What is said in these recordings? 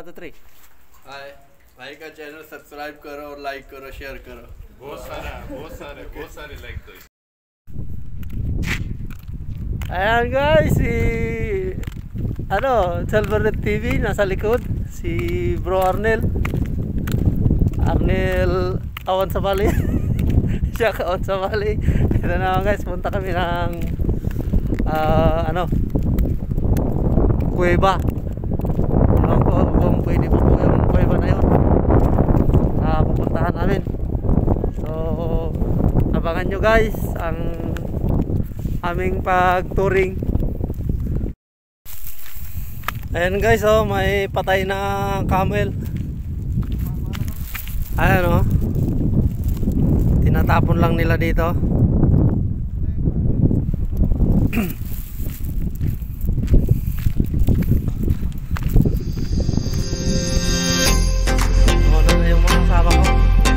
2, 3 हाय भाई का channel subscribe करो और लाइक करो शेयर करो बहुत सारे like to. Ayan guys, si Salvernet TV nasa likod, si Bro Arnel awan sa bali. Siya kaon sa bali. Ito na guys, punta kami ng kuweba. Ewan ko kung pwede pa po yung kuweba na yun, pupuntahan namin. So abangan nyo guys ang aming pag-touring. Ayan guys, may patay na camel. Ayan tinatapon lang nila dito. Na yung mga kasama ko.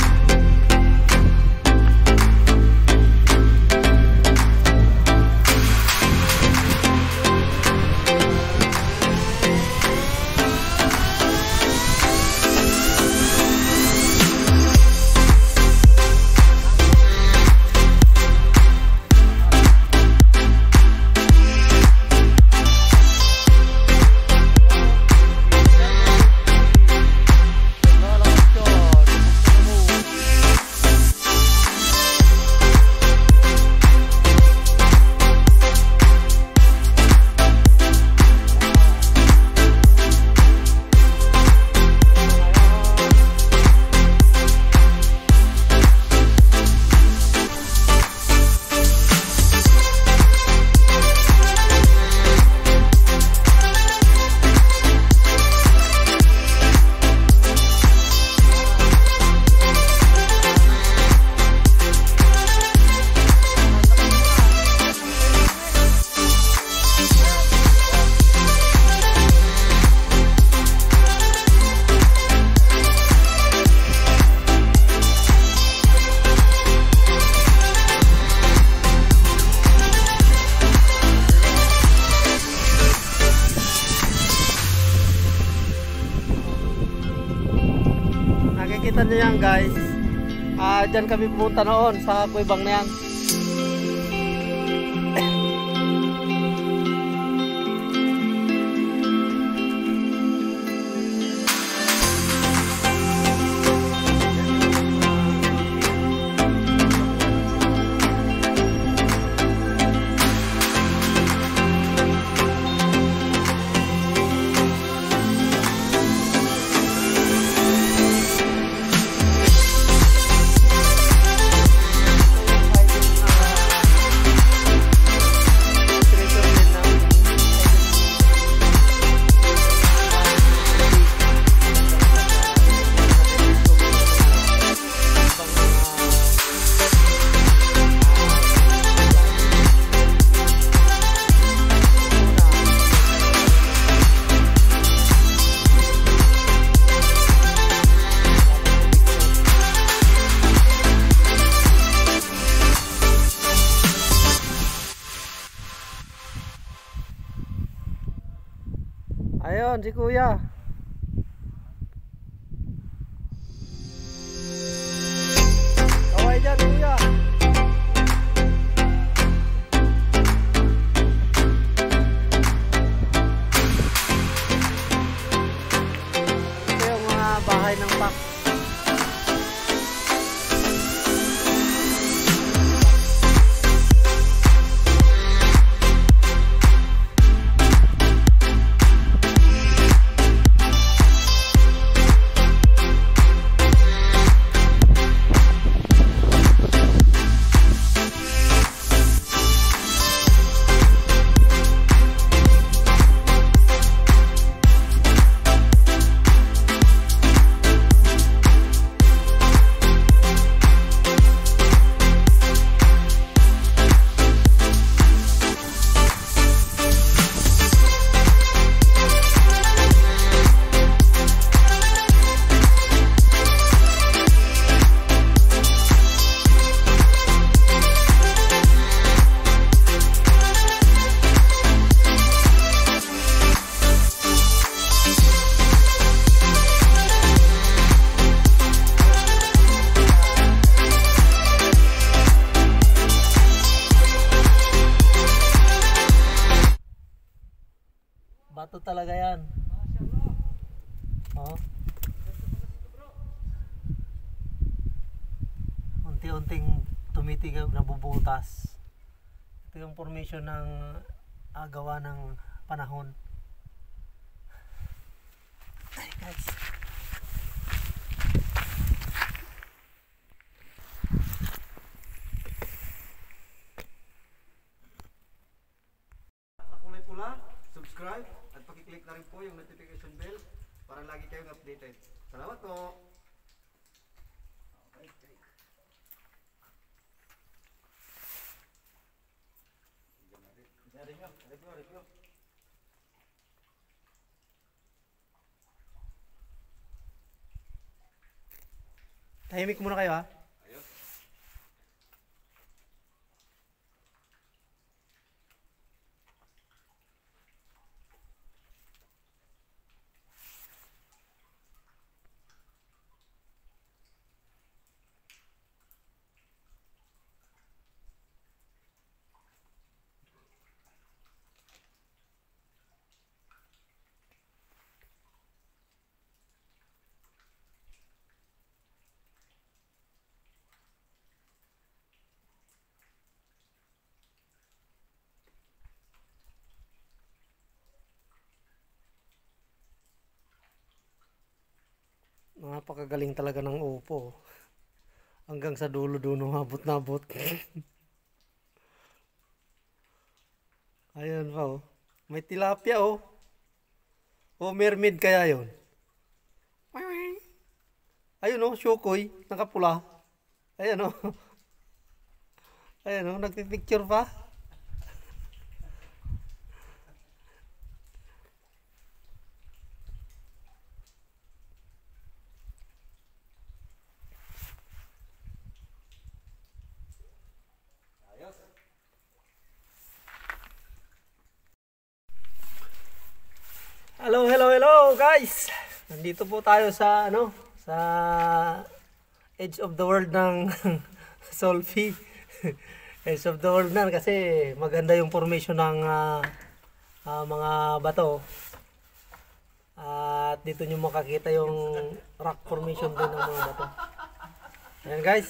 Nakikita nyo yan guys, dyan kami pumunta noon sa kuwebang na yan. Ayun si kuya. Kaway dyan kuya. Ito yung mga bahay ng pak. talaga yan. Oh. Unti-unting tumitigab, nabubutas. Ito yung formation ng gawa ng panahon. Ay guys. Kulay pula, subscribe at pakiclick na rin po yung notification bell para lagi kayong updated. Salamat po! Review. Tahimik muna kayo ha. Napakagaling talaga ng upo. Hanggang sa dulo doon umabot-nabot. Ayun pa oh. May tilapia oh. O mermaid kaya yun? Ayun oh, syokoy. Nakapula. Ayun oh. Ayun oh, nagpipicture pa. Hello guys. Nandito po tayo sa sa edge of the world ng Solfi. Edge of the world na kasi maganda yung formation ng mga bato. At dito nyo makakita yung rock formation din ng mga bato. Ayan guys.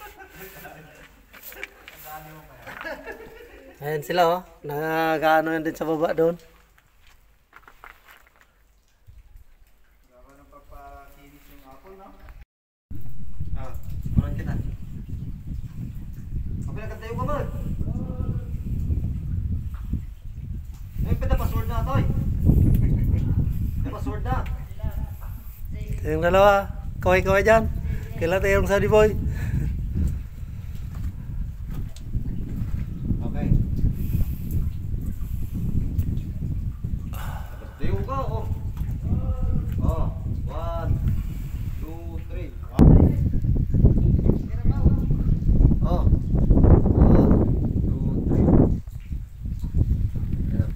Ayan sila oh. Nagano yan din sa baba doon. Yung dalawa, kaway-kaway dyan. Kailan tayo yung Saudi boy. Okay. Tayo ka, oh. Oh, 1, 2, 3. Oh. 1, 2, 3. Yeah.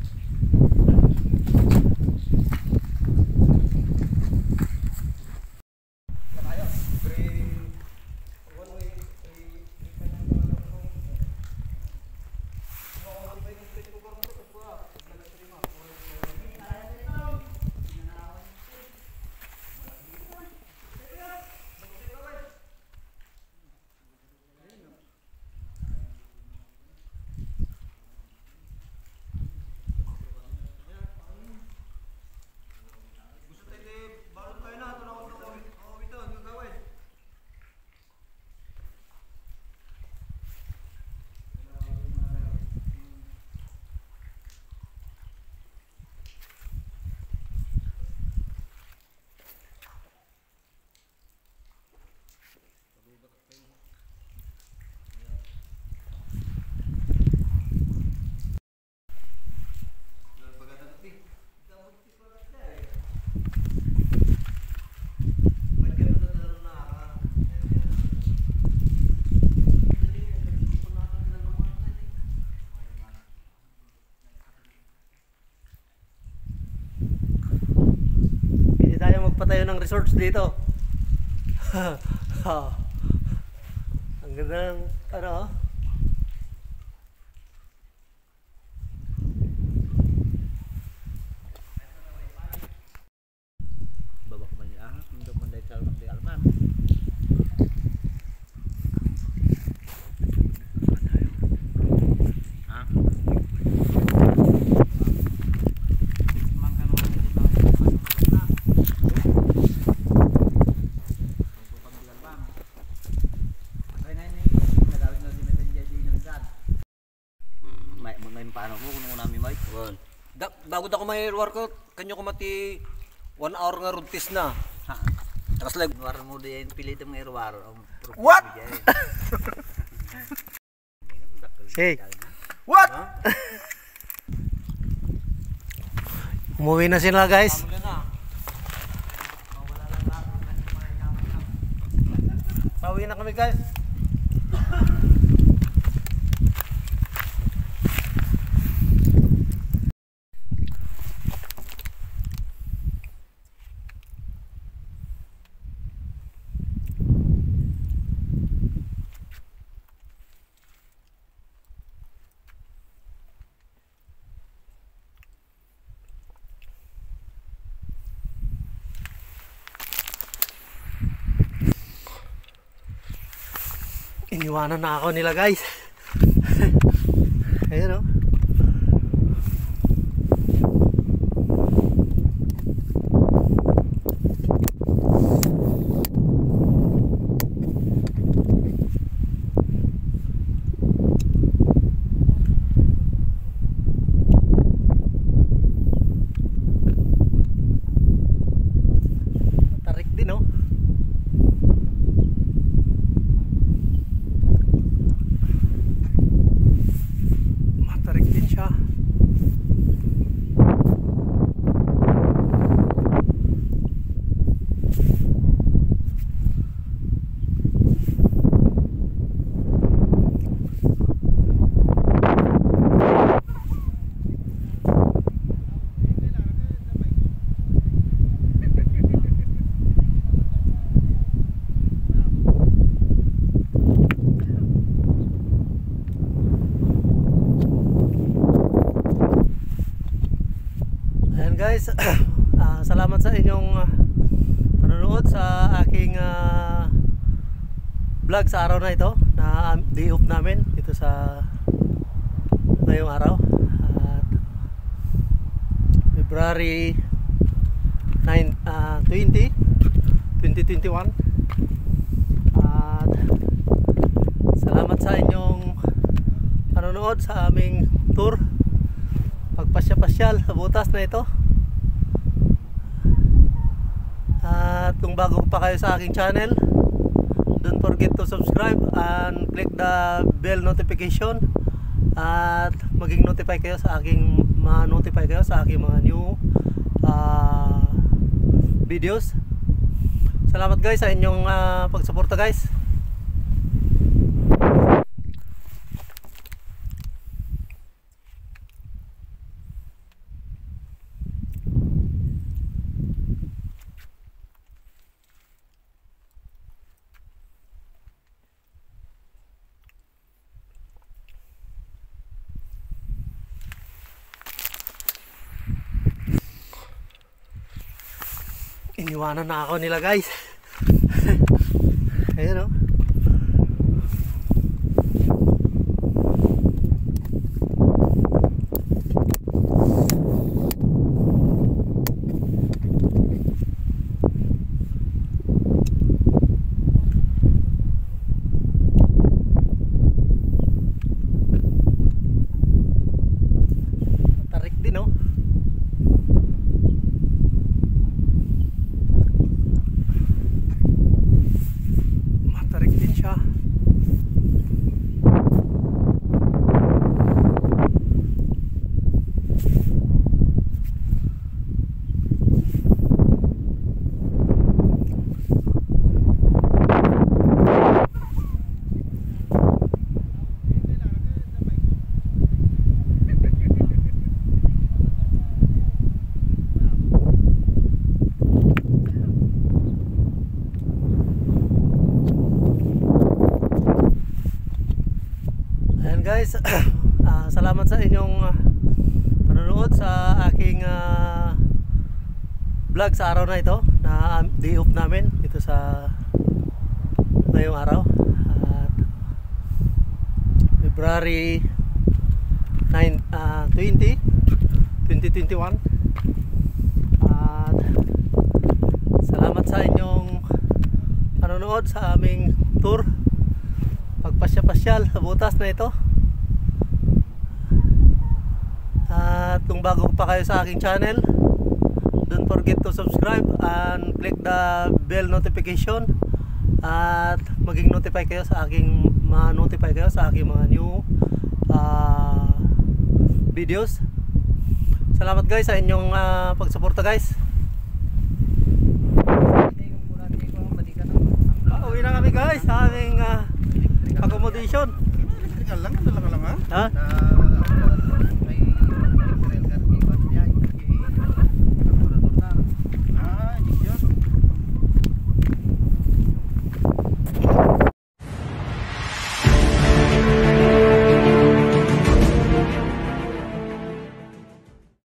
Tayo ng resorts dito. Ang ganda ng paano mo kung nami Mike? Well, bago ako may workout, kanyo ko mati 1 hour nga runtis na. Tapos like war mo din pilit mo irwar. What? Say. What? Umuwi na sila guys. Pauwi na kami guys. Iniwanan na ako nila guys. Ayun o. Tarik din o. Matarik din siya. Ayan guys, salamat sa inyong panonood sa aking vlog sa araw na ito, na day off namin dito sa ngayong araw at February 2021 at salamat sa inyong panonood sa aming tour pagpasya-pasyal sa butas na ito. At kung bago pa kayo sa aking channel, don't forget to subscribe and click the bell notification at maging notify kayo sa aking ma-notify kayo sa aking mga new videos. Salamat guys sa inyong pagsuporta guys. Iniwanan na ako nila guys. Ayun o. Tarik din o. Matarik din siya. Ayan guys, salamat sa inyong panonood sa aking vlog sa araw na ito, na day off namin dito sa ngayong araw at February 2021 at salamat sa inyong panonood sa aming tour pagpasya-pasyal sa butas na ito. At kung bago pa kayo sa aking channel, don't forget to subscribe and click the bell notification at maging notify kayo sa aking ma-notify kayo sa aking mga new videos. Salamat guys sa inyong pagsuporta guys. Uwi na kami guys sa aming accommodation. Tingnan lang, dala ka lang ha? Ha?